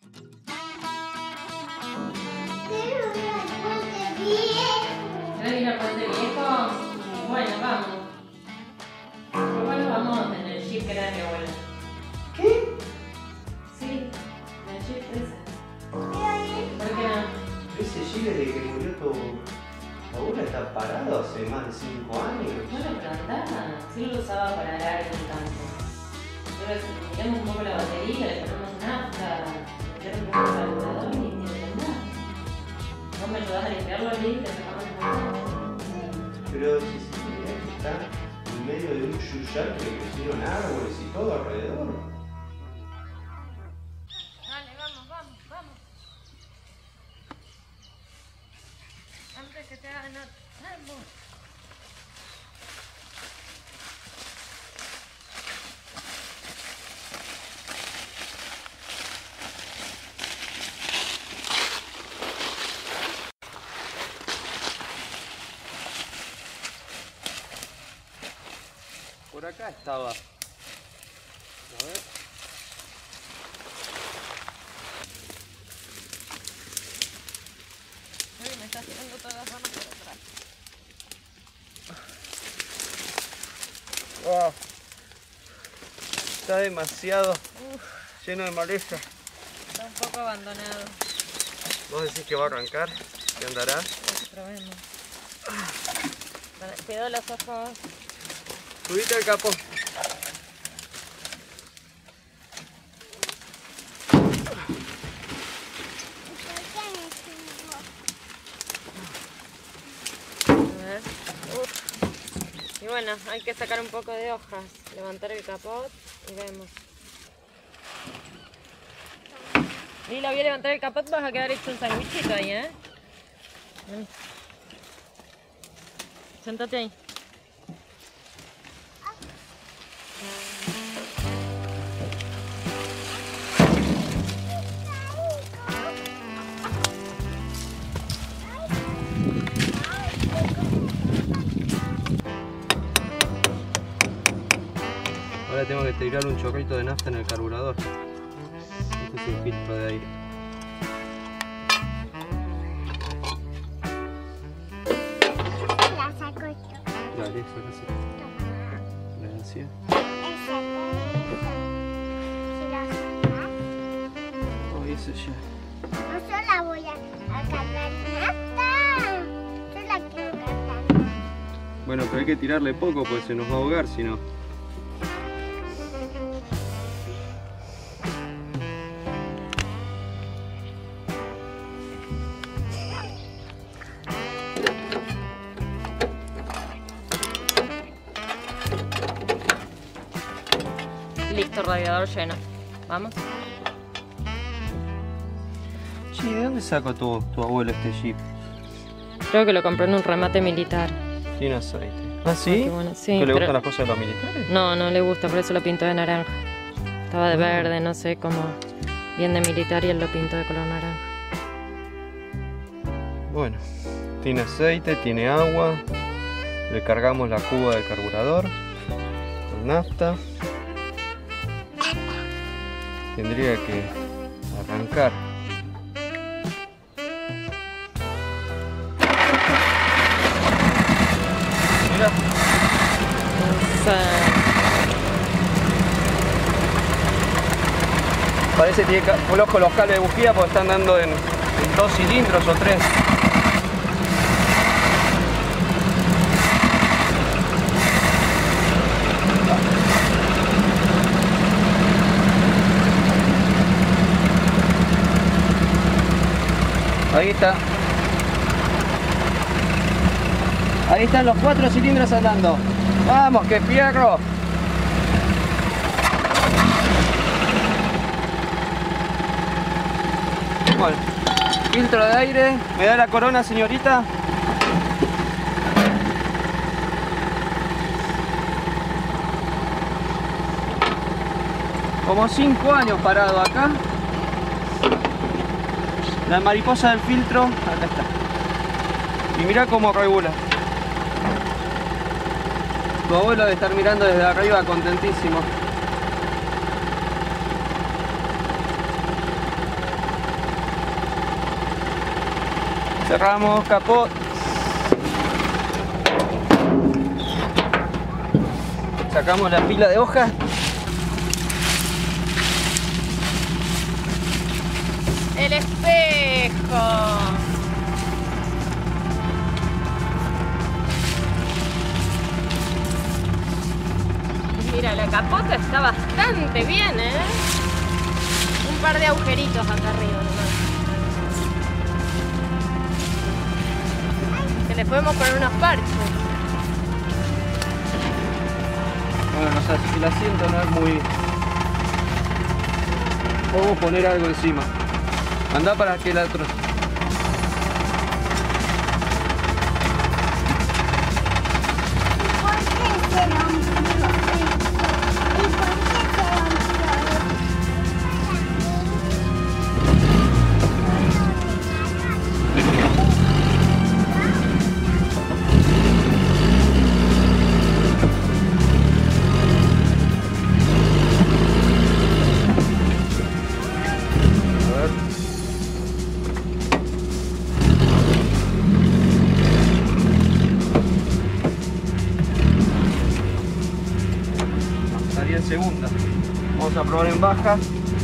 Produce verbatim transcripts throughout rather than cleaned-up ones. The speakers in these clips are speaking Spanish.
¿Querés ir al puente viejo? Bueno, vamos. Bueno, vamos en el jeep que era de mi abuela. ¿Qué? Sí, en el jeep ese. ¿Por qué no? Ese jeep desde que murió tu abuela está parado hace más de cinco años. Bueno, pero andá. Sí lo usaba para arar en el campo. Pero si miramos un poco la batería, le ponemos nafta, le un poco el carburador y tiene que andar. Vos me ayudás a limpiarlo allí y te sacamos las naftas. Pero si se mira que está en medio de un yuyal que le crecieron árboles y todo alrededor. Dale, vamos, vamos, vamos. Antes que te hagan nada. Vamos. Por acá estaba. A ver. Uy, me estás tirando todas las manos por atrás. Oh. Está demasiado Uf. lleno de maleza. Está un poco abandonado. ¿Vos decís que va a arrancar? ¿Que andará? Sí, probemos. Vale, cuidado los ojos. Subite el capó. A ver. Uf. Y bueno, hay que sacar un poco de hojas, levantar el capot y vemos. Lila, voy a levantar el capot, vas a quedar hecho un sandwichito ahí, ¿eh? Vení. Séntate ahí. Ahora tengo que tirar un chorrito de nafta en el carburador. Este es el filtro de aire. La saco esto. Dale, sácase. Gracias. Esa cosa. Si la sacas, Oh, eso ya. no solo la voy a, a cargar nada. Yo la quiero cargar. Bueno, pero hay que tirarle poco porque se nos va a ahogar si no. Listo, radiador lleno. Vamos. Che, ¿de dónde sacó tu, tu abuelo este jeep? Creo que lo compró en un remate militar. Tiene aceite. ¿Ah, sí? Qué bueno, sí, ¿Que le pero- gustan las cosas de los militares? No, no le gusta, por eso lo pintó de naranja. Estaba de verde, no sé, como bien de militar y él lo pintó de color naranja. Bueno, tiene aceite, tiene agua. Le cargamos la cuba del carburador con nafta. Tendría que arrancar. Mira, Esa- parece que tiene flojo los cables de bujía porque están dando en, en dos cilindros o tres. Ahí está. Ahí están los cuatro cilindros andando. ¡Vamos, que fierro! Bueno, filtro de aire. ¿Me da la corona, señorita? Como cinco años parado acá. La mariposa del filtro, acá está. Y mira cómo regula. Tu abuelo debe estar mirando desde arriba contentísimo. Cerramos capot. Sacamos la pila de hojas. El espejo. Mira, la capota está bastante bien, ¿eh? Un par de agujeritos acá arriba nomás. Que le podemos poner unos parches. Bueno, no sé si el asiento no es muy... Podemos poner algo encima. Anda para aquel otro. ¿Por qué se rompió? ¿Y por qué se rompió? A ver. Estaría en segunda. Vamos a probar en baja.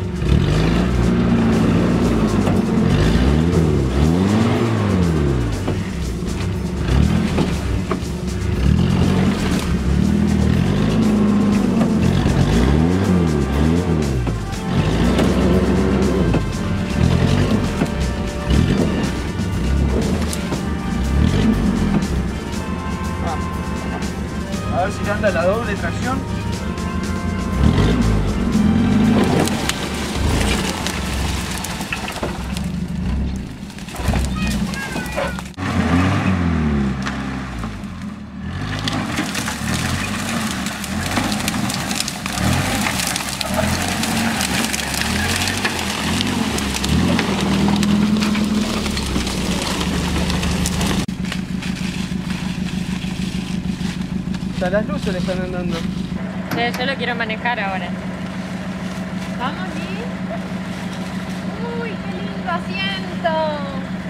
A ver si le anda la doble tracción. Hasta las luces le están andando. Sí, yo lo quiero manejar ahora. Vamos, Gui. Uy, qué lindo asiento.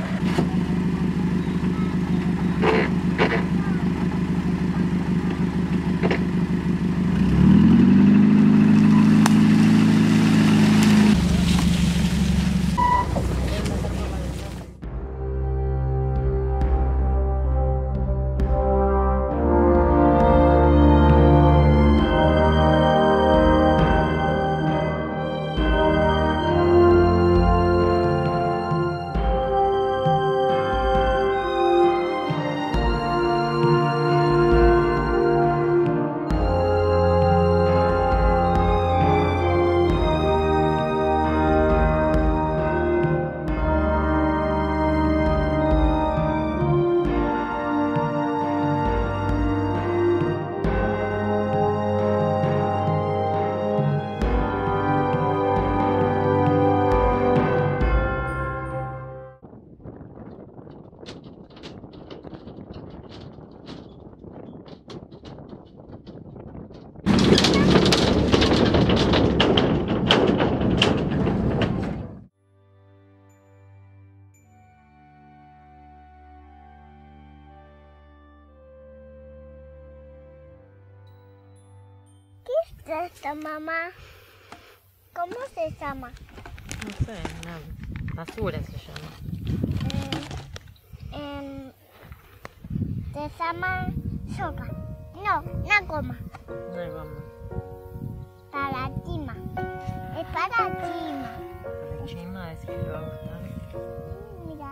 ¿Qué es esto, mamá? ¿Cómo se llama? No sé, una basura se llama. Eh, eh, se llama sopa. No, una goma. No hay goma. Para Chima. Es para Chima. Para Chima, a ver si le va a gustar. Mm, Mira.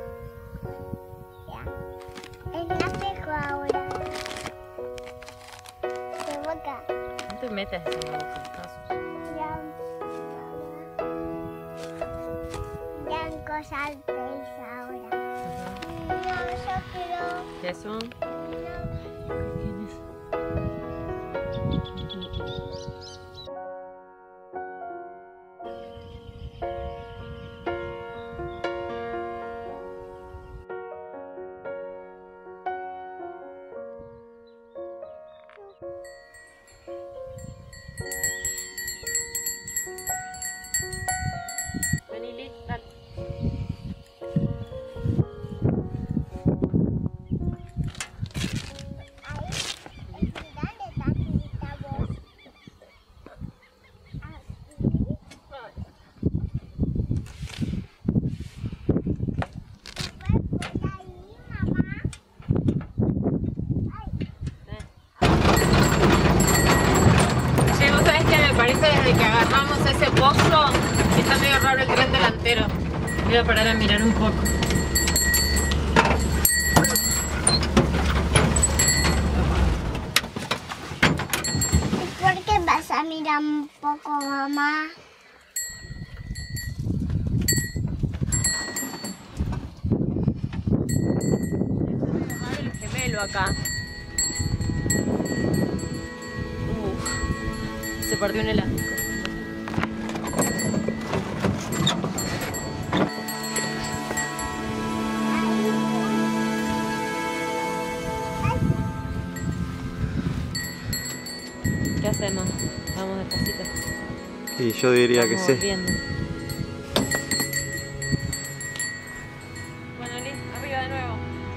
Ya. Es un espejo ahora. De boca. No te metas eso en la boca, casos. Ya. Ya en cosas de eso ahora. No, yo quiero. ¿Qué son? No. ¿Qué tienes? Vení, Liz, dale. entero. Voy a parar a mirar un poco. ¿Y por qué vas a mirar un poco, mamá? El gemelo acá. Uf, se partió un elástico. ¿Qué hacemos? Vamos despacito. Y yo diría que Vamos sí. volviendo. Bueno, Liz, arriba de nuevo.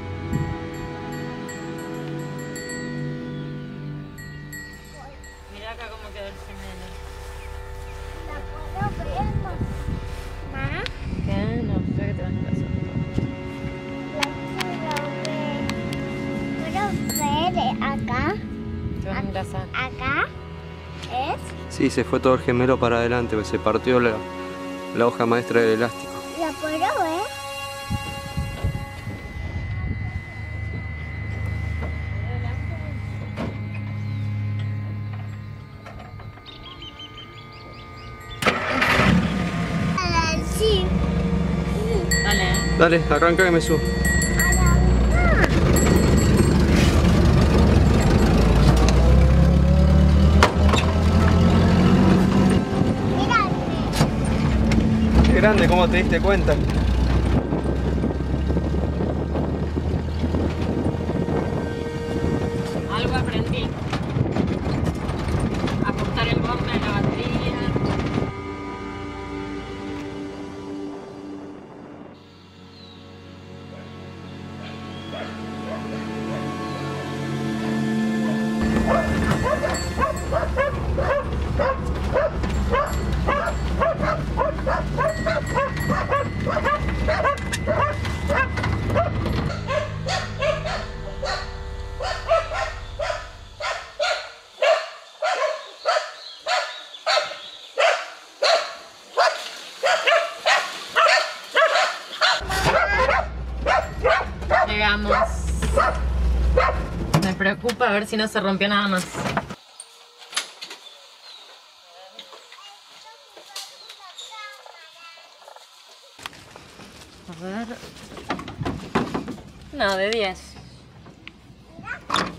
Mirá acá cómo quedó el gemelo. ¿La puedo ver, mamá? ¿Qué? No, creo que te vas a casar. La puedo ver. ¿Puedo ver acá? Te vas a engrasar. ¿Acá? ¿Es? Sí, se fue todo el gemelo para adelante, pues se partió la, la hoja maestra del elástico. ¿La puedo ver? Ah, sí. Dale. Dale, arranca y me subo. Qué grande, ¿cómo te diste cuenta? Algo aprendí. Ajustar el bombe a la batería. Llegamos. Me preocupa a ver si no se rompió nada más. A ver. No, de diez.